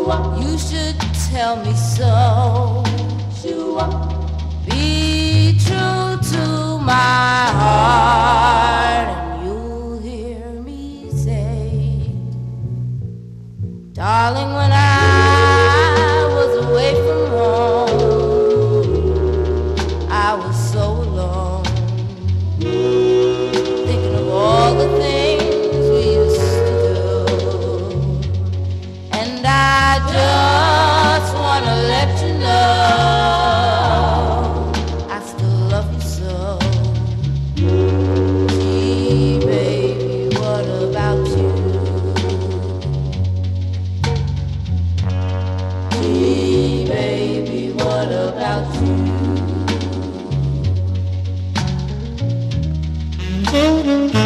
You should tell me so. Be true to my heart, and you'll hear me say, darling, when I was away from home, I was so alone, thinking of all the things we used to do. And I just wanna let you know I still love you so. Gee, baby, what about you? Gee, baby, what about you?